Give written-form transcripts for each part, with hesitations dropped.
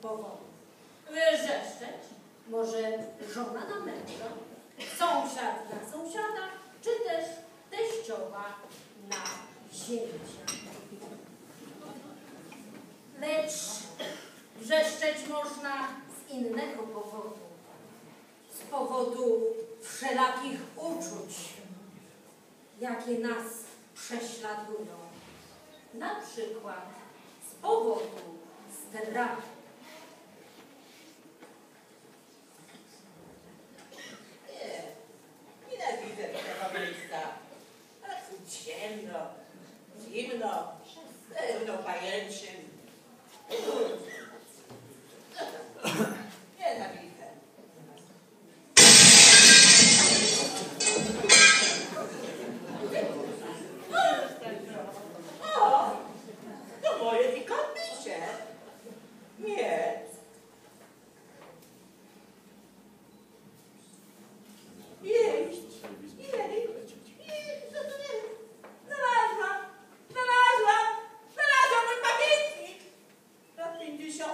powodów. Wrzeszczeć może żona na męża, sąsiad na sąsiada, czy też teściowa na zięcia. Lecz wrzeszczeć można z innego powodu. Z powodu wszelakich uczuć, jakie nas prześladują. Na przykład z powodu strachu. Nienawidzę tego miejsca. A tu ciemno, zimno, pełno pajęczyn. Nienawidzę. O, to moje pikantnicie. Nie. Jej, co to jest? Znalazłam mój pamiętnik lat 50.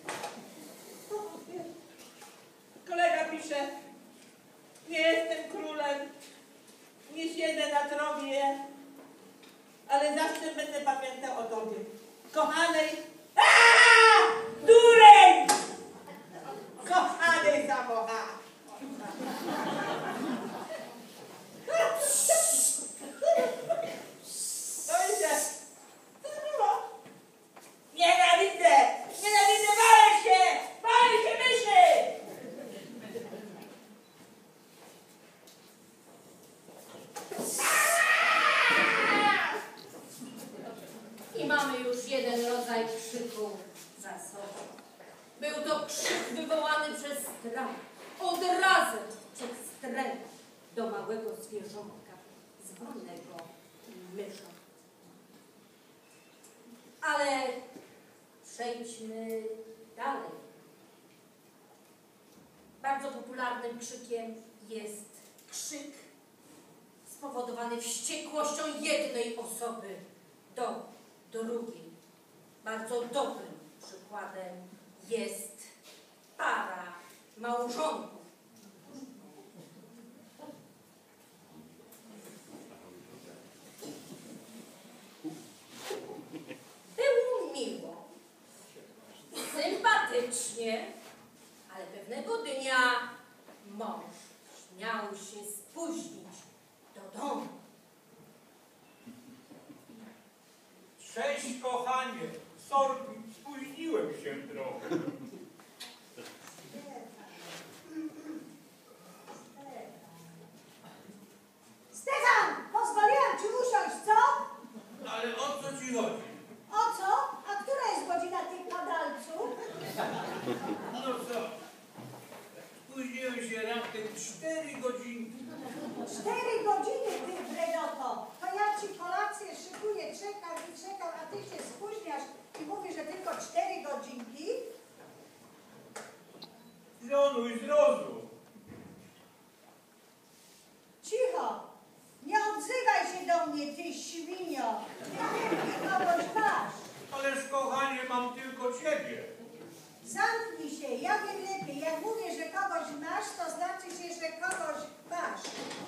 Kolega pisze, nie jestem królem, nie siedzę na tronie, ale zawsze będę pamiętał o tobie. Kochanej, durej! Kochanej zawocha! Co to było? Nienawidzę! Walę się myszy! I mamy już jeden rodzaj krzyku za sobą. Był to krzyk wywołany przez strach, odrazem przez wstręt do małego zwierzątka zwanego myszą. Ale przejdźmy dalej. Bardzo popularnym krzykiem jest krzyk spowodowany wściekłością jednej osoby do drugiej. Bardzo dobrym przykładem jest para małżonków. Było miło, sympatycznie, ale pewnego dnia mąż śmiał się spóźnić do domu. Cześć, kochanie. Sorry, spóźniłem się trochę. Stefan, pozwoliłam ci usiąść, co? Ale o co ci chodzi? O co? A która jest godzina, ty padalcu? No co? Spóźniłem się raptem 4 godziny. 4 godziny, ty bredoto. To ja ci kolację szykuję, czekam, a ty się spóźniasz i mówisz, że tylko 4 godzinki? Żonuj, zrozum. Cicho! Nie odzywaj się do mnie, ty świnio! Ty kogoś masz! Ależ, kochanie, mam tylko ciebie. Zamknij się, ja wiem lepiej. Jak mówię, że kogoś masz, to znaczy się, że kogoś masz.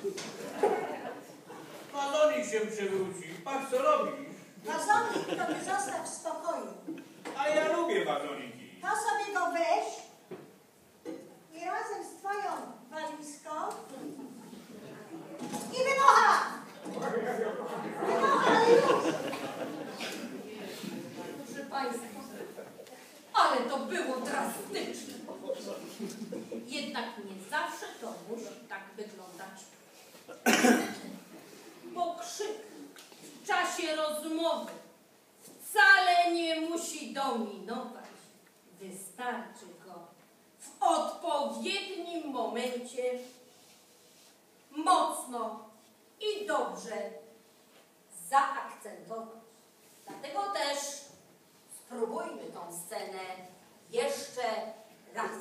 Wazonik się przewrócił. Patrz, co robisz. Wazonik to ty zostaw w spokoju. A ja lubię wazoniki. To sobie go weź i razem z twoją walizką i wynocha! Wynocha, ale już! Proszę Państwa, ale to było drastyczne. Jednak nie zawsze to musi tak wyglądać. Bo krzyk w czasie rozmowy wcale nie musi dominować. Wystarczy go w odpowiednim momencie mocno i dobrze zaakcentować. Dlatego też spróbujmy tą scenę jeszcze raz.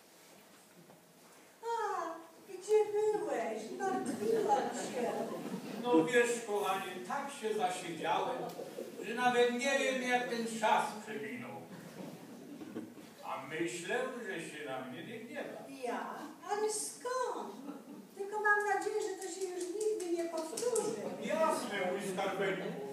A, gdzie byłeś? Martwiłam się. No wiesz, kochanie, tak się zasiedziałem, że nawet nie wiem, jak ten czas przewinął. A myślę, że się na mnie nie gniewa. Ja? Ale skąd? Tylko mam nadzieję, że to się już nigdy nie powtórzy. Jasne, mój skarbeniku.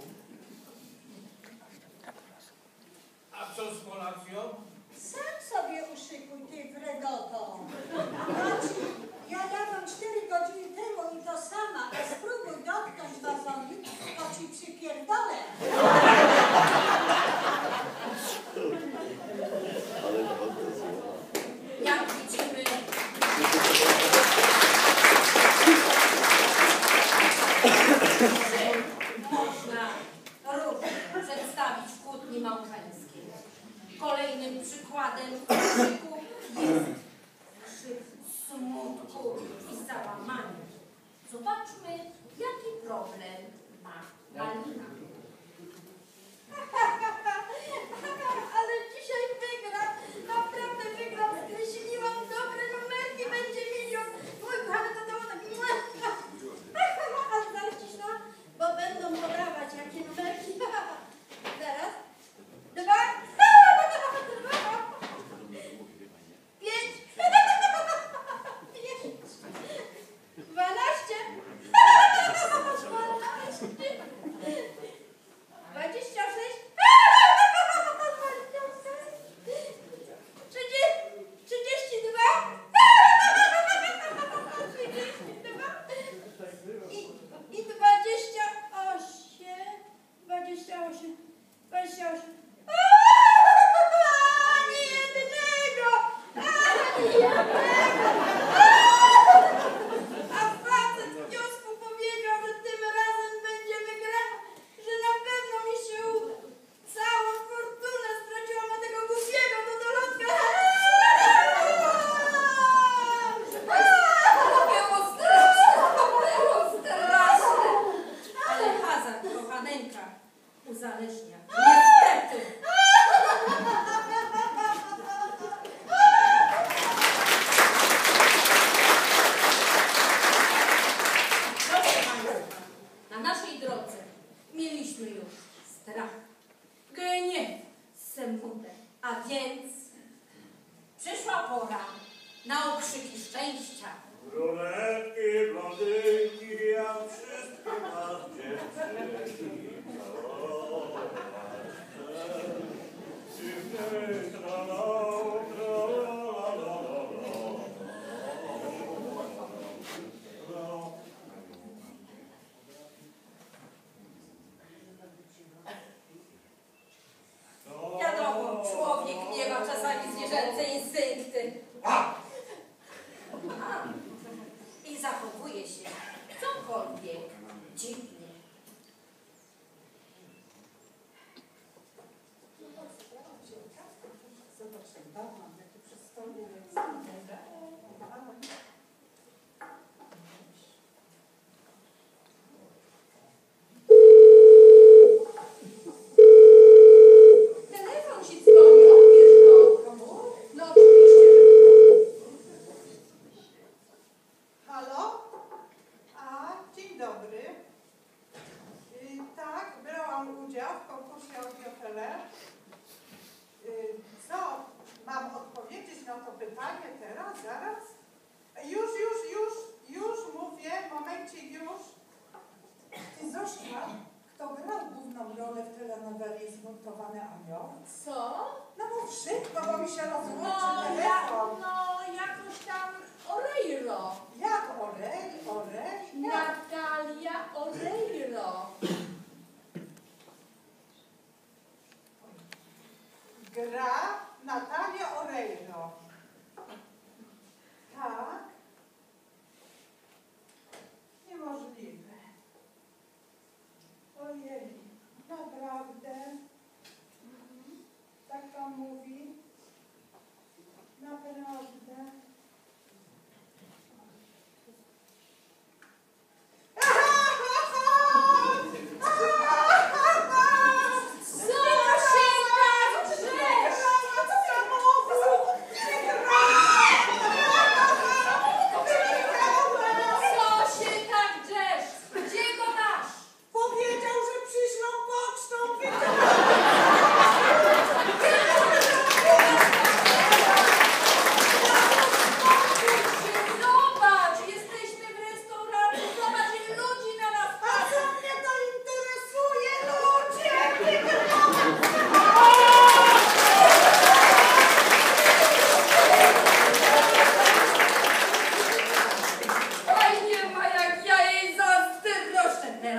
A co z kolacją? Sam sobie uszykuj, ty Fredoto. Ja jadłam 4 godziny temu i to sama, a spróbuj dotknąć wazonik, to ci przypierdolę. Jak widzimy, można różnie przedstawić w kłótni małżeńskiej. Kolejnym przykładem krzyku jest krzyk smutku i załamania. Zobaczmy, jaki problem ma Malina. Ale dzisiaj wygram, naprawdę wygram, skreśliłam dobre numerki, będzie milion. Mój kochany, to tak. Aż zaraz cisza, bo będą podawać jakie numerki. Teraz. 2. 5. 12. 26. 32. I 28. 28. Ani jednego! Ani jednego! A facet w kiosku powiedział, że tym razem będzie wygrał, że na pewno mi się uda. Całą fortunę straciłam na tego głupiego dodolotka. Było straszne, ale hazard, kochaneńka, uzależnia. Niestety. Proszę Państwa, na naszej drodze mieliśmy już strach, gniew, sęputę, a więc przyszła pora na okrzyki szczęścia. Brunetki, blondynki, ja wszystkie was dziewczyny całować chcę. Wiadomo, człowiek nie ma czasami zwierzęce instynkty. I zachowuje się cokolwiek dziwnie. Zobacz, ten barman, jaki przystojny jest. Telefon się dzwoni, odbierz go. No oczywiście, że Halo? A, dzień dobry. Tak, brałam udział w konkursie Audiotele. Co? Mam odpowiedzieć na to pytanie teraz, zaraz? Już mówię, momencik już. Ty Zośka, kto grał główną rolę w telenoweli Zbuntowany Anioł? Co? No mów szybko, bo mi się rozłączy No, telefon. jakoś tam Oreiro. Jak Orel? Jak? Natalia Oreiro. Gra Natalia Oreiro. Tak? Niemożliwe. Ojej, naprawdę? Tak pan mówi? Naprawdę? Co się tak drzesz? Gdzie go masz? Powiedział, że przyślą pocztą.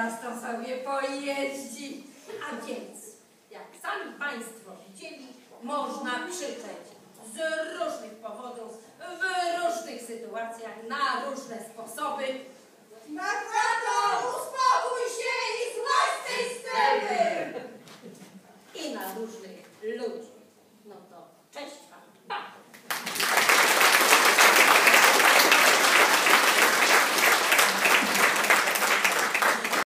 teraz to sobie pojeździ. A więc, jak sami Państwo widzieli, można krzyczeć z różnych powodów, w różnych sytuacjach, na różne sposoby. Na